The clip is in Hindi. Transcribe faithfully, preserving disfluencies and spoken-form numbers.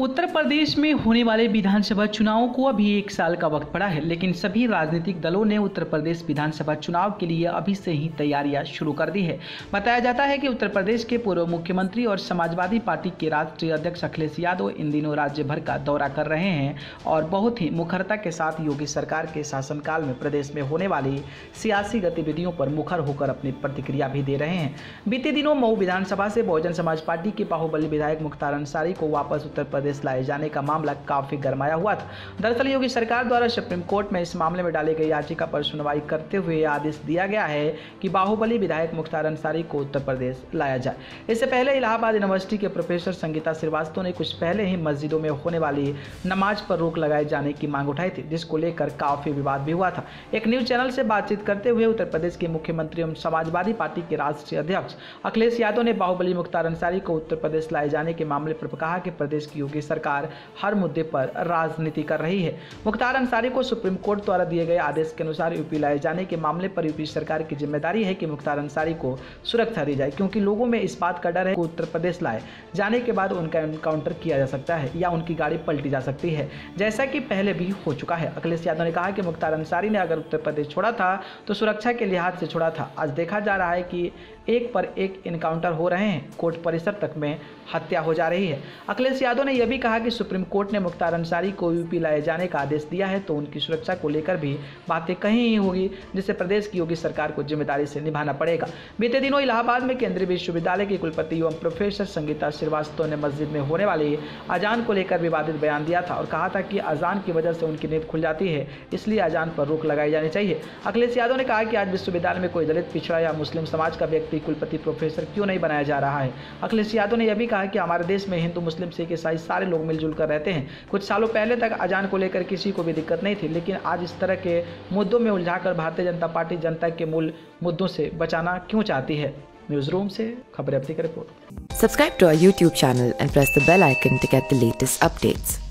उत्तर प्रदेश में होने वाले विधानसभा चुनावों को अभी एक साल का वक्त पड़ा है, लेकिन सभी राजनीतिक दलों ने उत्तर प्रदेश विधानसभा चुनाव के लिए अभी से ही तैयारियां शुरू कर दी है। बताया जाता है कि उत्तर प्रदेश के पूर्व मुख्यमंत्री और समाजवादी पार्टी के राष्ट्रीय अध्यक्ष अखिलेश यादव इन दिनों राज्य भर का दौरा कर रहे हैं और बहुत ही मुखरता के साथ योगी सरकार के शासनकाल में प्रदेश में होने वाली सियासी गतिविधियों पर मुखर होकर अपनी प्रतिक्रिया भी दे रहे हैं। बीते दिनों मऊ विधानसभा से बहुजन समाज पार्टी के बाहुबली विधायक मुख्तार अंसारी को वापस उत्तर प्रदेश लाए जाने का मामला काफी गरमाया हुआ था। दरअसल योगी सरकार द्वारा सुप्रीम कोर्ट में इस मामले में डाली गई याचिका पर सुनवाई करते हुए आदेश दिया गया है कि बाहुबली विधायक मुख्तार अंसारी को उत्तर प्रदेश लाया जाए। इससे पहले इलाहाबाद यूनिवर्सिटी के प्रोफेसर संगीता श्रीवास्तव ने कुछ पहले ही मस्जिदों में होने वाली नमाज पर रोक लगाए जाने की मांग उठाई थी, जिसको लेकर काफी विवाद भी हुआ था। एक न्यूज चैनल से बातचीत करते हुए उत्तर प्रदेश के मुख्यमंत्री एवं समाजवादी पार्टी के राष्ट्रीय अध्यक्ष अखिलेश यादव ने बाहुबली मुख्तार अंसारी को उत्तर प्रदेश लाए जाने के मामले पर कहा कि प्रदेश की योगी सरकार हर मुद्दे पर राजनीति कर रही है। मुख्तार अंसारी को सुप्रीम कोर्ट द्वारा दिए गए आदेश के अनुसार यूपी लाए जाने के मामले पर यूपी सरकार की जिम्मेदारी है कि मुख्तार अंसारी को सुरक्षा दी जाए, क्योंकि लोगों में इस बात का डर है कि उत्तर प्रदेश लाए जाने के बाद उनका एनकाउंटर किया जा सकता है या उनकी गाड़ी पलटी जा सकती है, जैसा कि पहले भी हो चुका है। अखिलेश यादव ने कहा कि मुख्तार अंसारी ने अगर उत्तर प्रदेश छोड़ा था तो सुरक्षा के लिहाज से छोड़ा था। आज देखा जा रहा है कि एक पर एक इनकाउंटर हो रहे हैं, कोर्ट परिसर तक में हत्या हो जा रही है। अखिलेश यादव ने यह भी कहा कि सुप्रीम कोर्ट ने मुख्तार अंसारी को यूपी लाए जाने का आदेश दिया है तो उनकी सुरक्षा को लेकर भी बातें कहीं ही होगी, जिसे प्रदेश की योगी सरकार को जिम्मेदारी से निभाना पड़ेगा। बीते दिनों इलाहाबाद में केंद्रीय विश्वविद्यालय की कुलपति एवं प्रोफेसर संगीता श्रीवास्तव ने मस्जिद में होने वाली अजान को लेकर विवादित बयान दिया था और कहा था कि अजान की वजह से उनकी नींद खुल जाती है, इसलिए अजान पर रोक लगाई जानी चाहिए। अखिलेश यादव ने कहा कि आज विश्वविद्यालय में कोई दलित, पिछड़ा या मुस्लिम समाज का व्यक्ति कुलपति प्रोफेसर क्यों नहीं बनाया जा रहा है। अखिलेश यादव ने यह भी कहा कि हमारे देश में हिंदू, मुस्लिम, सिख, ईसाई सारे लोग मिलजुल कर रहते हैं। कुछ सालों पहले तक अजान को लेकर किसी को भी दिक्कत नहीं थी, लेकिन आज इस तरह के मुद्दों में उलझाकर भारतीय जनता पार्टी जनता के मूल मुद्दों से बचाना क्यों चाहती है। न्यूज रूम से खबर अपनी की report. Subscribe to our YouTube channel and press the bell icon to get the latest updates.